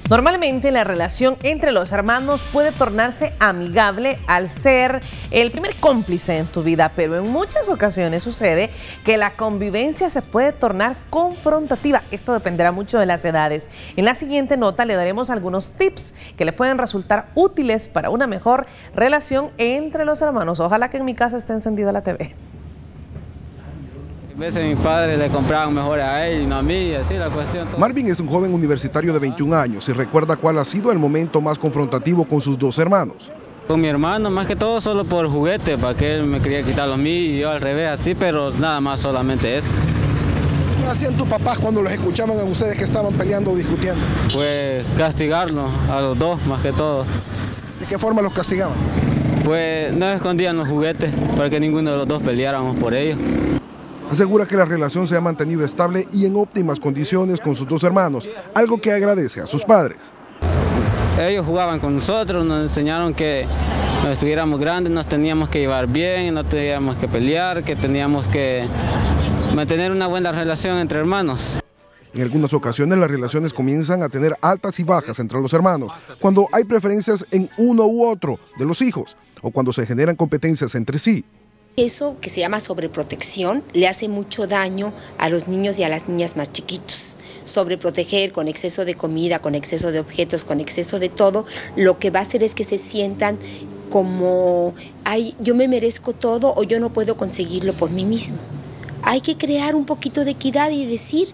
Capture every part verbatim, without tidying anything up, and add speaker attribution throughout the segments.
Speaker 1: Normalmente la relación entre los hermanos puede tornarse amigable al ser el primer cómplice en tu vida, pero en muchas ocasiones sucede que la convivencia se puede tornar confrontativa. Esto dependerá mucho de las edades. En la siguiente nota le daremos algunos tips que le pueden resultar útiles para una mejor relación entre los hermanos. Ojalá que en mi casa esté encendida la T V.
Speaker 2: A veces mi padre le compraban mejor a él y no a mí, y así la cuestión.
Speaker 3: Marvin es un joven universitario de veintiún años y recuerda cuál ha sido el momento más confrontativo con sus dos hermanos.
Speaker 2: Con mi hermano, más que todo solo por juguete, para que él me quería quitar a mí y yo al revés, así, pero nada más, solamente eso.
Speaker 3: ¿Qué hacían tus papás cuando los escuchaban a ustedes que estaban peleando o discutiendo?
Speaker 2: Pues castigarlos a los dos, más que todo.
Speaker 3: ¿De qué forma los castigaban?
Speaker 2: Pues no escondían los juguetes para que ninguno de los dos peleáramos por ellos.
Speaker 3: Asegura que la relación se ha mantenido estable y en óptimas condiciones con sus dos hermanos, algo que agradece a sus padres.
Speaker 2: Ellos jugaban con nosotros, nos enseñaron que cuando estuviéramos grandes nos teníamos que llevar bien, no teníamos que pelear, que teníamos que mantener una buena relación entre hermanos.
Speaker 3: En algunas ocasiones las relaciones comienzan a tener altas y bajas entre los hermanos, cuando hay preferencias en uno u otro de los hijos o cuando se generan competencias entre sí.
Speaker 4: Eso que se llama sobreprotección le hace mucho daño a los niños y a las niñas más chiquitos. Sobreproteger con exceso de comida, con exceso de objetos, con exceso de todo, lo que va a hacer es que se sientan como, ay, yo me merezco todo o yo no puedo conseguirlo por mí mismo. Hay que crear un poquito de equidad y decir,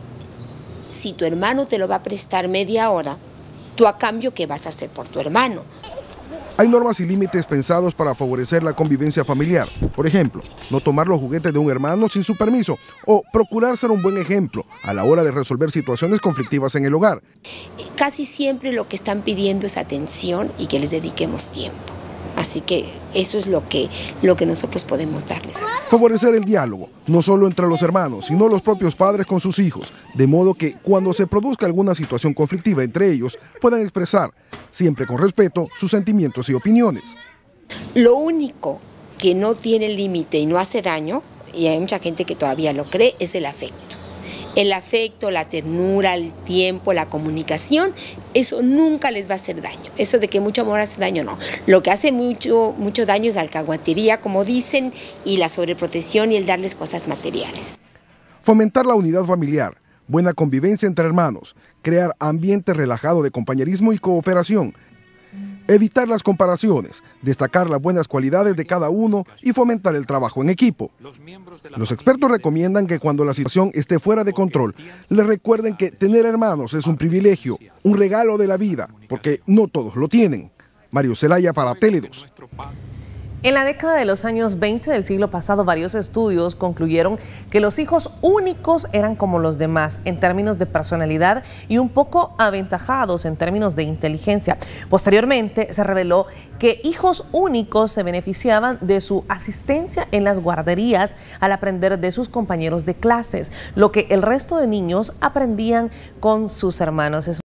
Speaker 4: si tu hermano te lo va a prestar media hora, tú a cambio, ¿qué vas a hacer por tu hermano?
Speaker 3: Hay normas y límites pensados para favorecer la convivencia familiar. Por ejemplo, no tomar los juguetes de un hermano sin su permiso o procurar ser un buen ejemplo a la hora de resolver situaciones conflictivas en el hogar.
Speaker 4: Casi siempre lo que están pidiendo es atención y que les dediquemos tiempo. Así que eso es lo que, lo que nosotros podemos darles.
Speaker 3: Favorecer el diálogo, no solo entre los hermanos, sino los propios padres con sus hijos, de modo que cuando se produzca alguna situación conflictiva entre ellos, puedan expresar, siempre con respeto, sus sentimientos y opiniones.
Speaker 4: Lo único que no tiene límite y no hace daño, y hay mucha gente que todavía lo cree, es el afecto. El afecto, la ternura, el tiempo, la comunicación, eso nunca les va a hacer daño. Eso de que mucho amor hace daño, no. Lo que hace mucho, mucho daño es la alcahuetería, como dicen, y la sobreprotección y el darles cosas materiales.
Speaker 3: Fomentar la unidad familiar, buena convivencia entre hermanos, crear ambiente relajado de compañerismo y cooperación, evitar las comparaciones, destacar las buenas cualidades de cada uno y fomentar el trabajo en equipo. Los expertos recomiendan que cuando la situación esté fuera de control, les recuerden que tener hermanos es un privilegio, un regalo de la vida, porque no todos lo tienen. Mario Zelaya para Tele dos.
Speaker 1: En la década de los años veinte del siglo pasado, varios estudios concluyeron que los hijos únicos eran como los demás en términos de personalidad y un poco aventajados en términos de inteligencia. Posteriormente se reveló que hijos únicos se beneficiaban de su asistencia en las guarderías al aprender de sus compañeros de clases, lo que el resto de niños aprendían con sus hermanos.